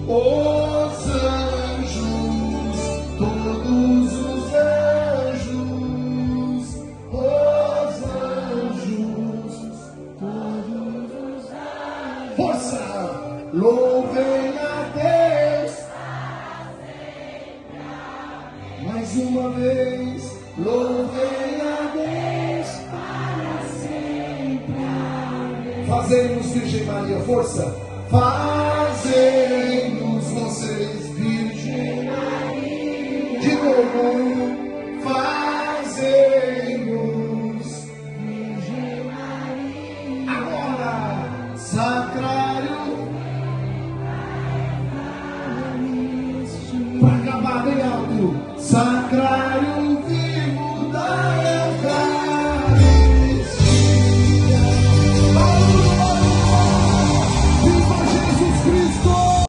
os anjos, todos os anjos, os anjos, todos os anjos. Força! Louvem a Deus. Mais uma vez, louvem a Deus para sempre. Fazei-nos, Virgem Maria, força. Fazei-nos vocês, Virgem Maria. De novo, fazei-nos, Virgem Maria. Agora, sacrário. Para acabar bem alto. Sacrário.